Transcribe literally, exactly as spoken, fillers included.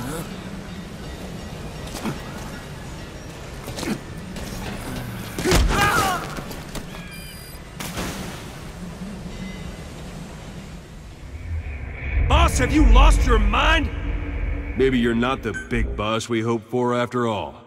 Boss, have you lost your mind? Maybe you're not the big boss we hoped for after all.